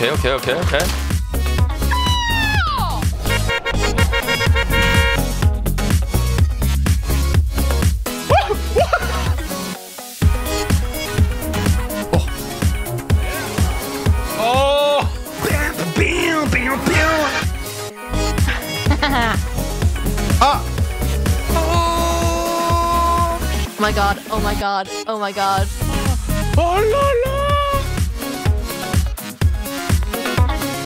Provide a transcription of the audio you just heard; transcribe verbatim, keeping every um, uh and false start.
Okay, okay, okay, okay. Ah! Oh my god, oh my god, oh my god. Oh, lol.